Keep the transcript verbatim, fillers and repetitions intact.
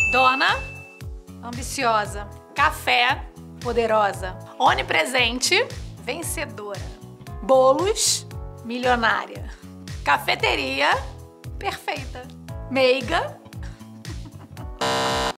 Dona, ambiciosa. Café, poderosa. Onipresente, vencedora. Bolos, milionária. Cafeteria, perfeita. Meiga,